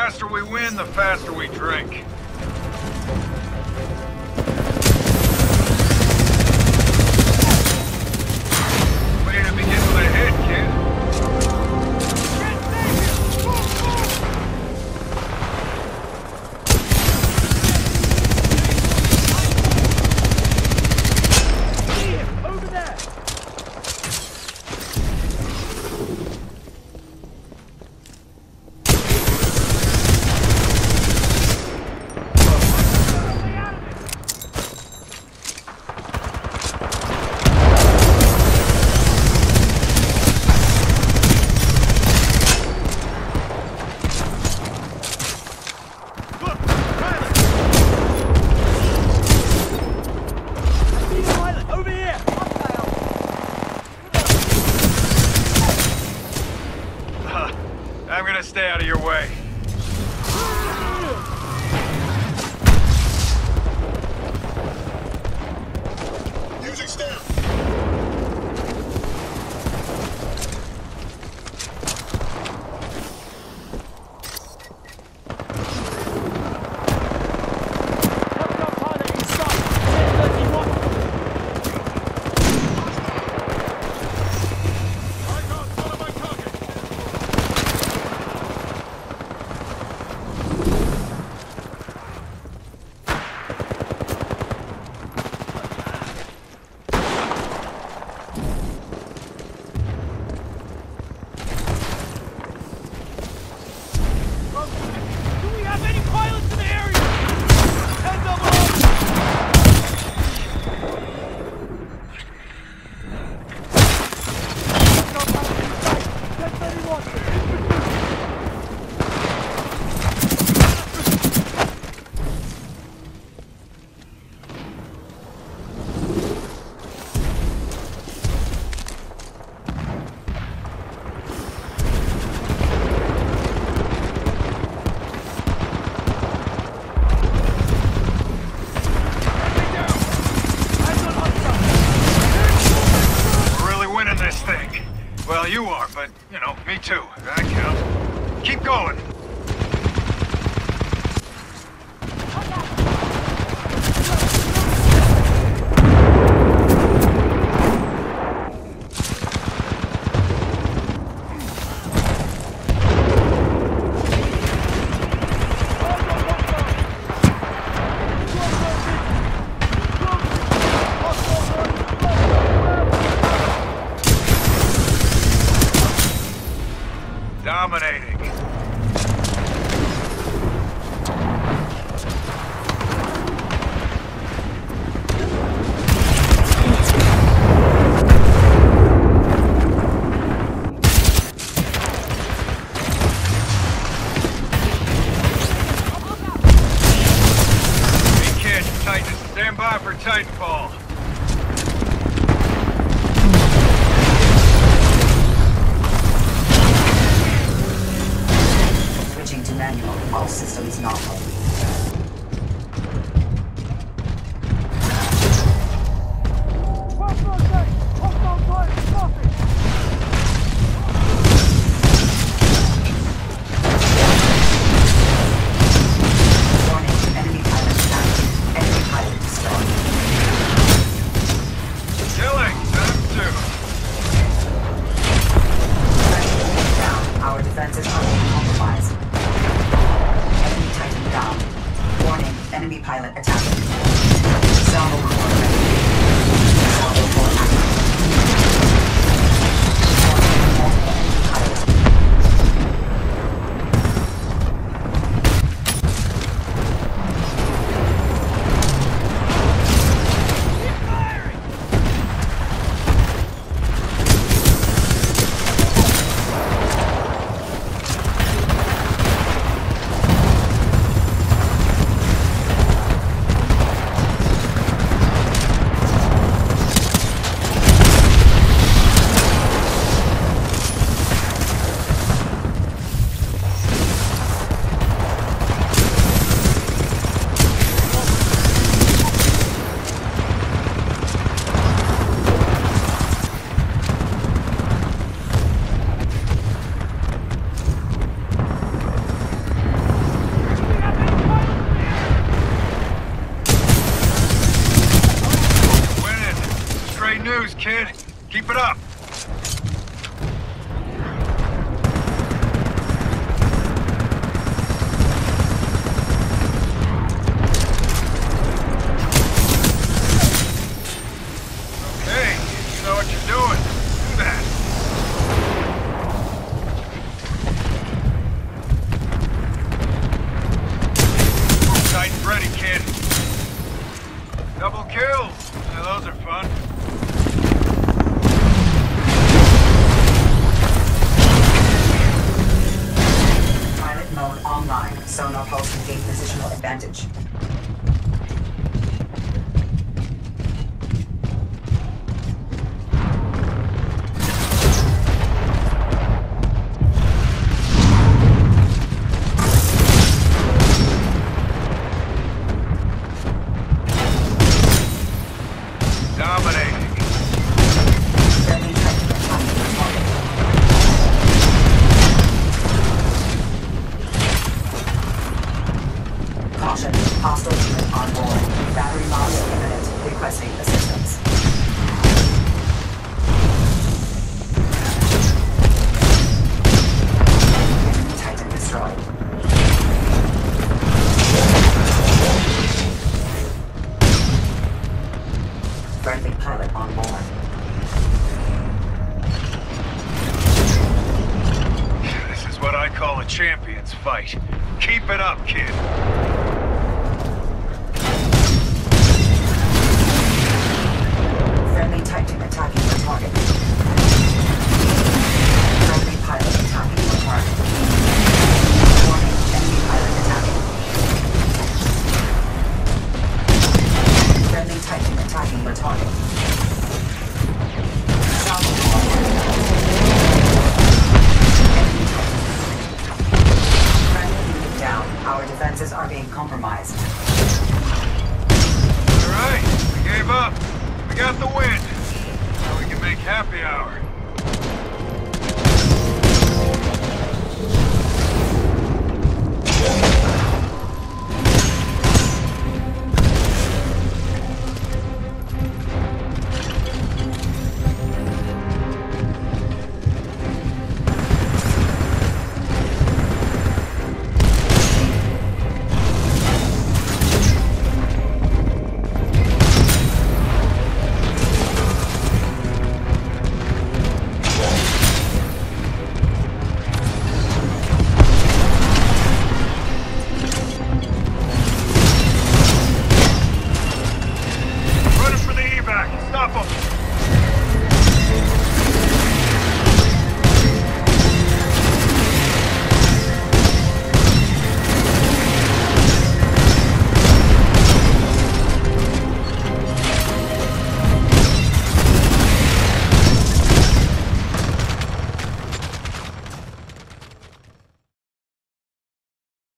faster we win, the faster we drink. Way to begin with a hit, kid. I'm gonna stay out of your way. Music's down. Well, you are, but, you know, me too. That counts. Keep going. Dominating. Hey kid, Titan, stand by for Titanfall. advantage. Dominating. Friendly Titan attacking the target. Caution, hostile unit on board. Battery loss imminent. Requesting assistance. Enemy Titan destroyed. Friendly pilot on board. This is what I call a champion's fight. Keep it up, kid. Friendly Titan attacking the target. Friendly pilot attacking the target. Warning, enemy pilot attacking. Friendly Titan attacking the target. Salvage target. Enemy Titan. Friendly unit down. Our defenses are being compromised. All right, we gave up. We got the win. Now we can make happy hour.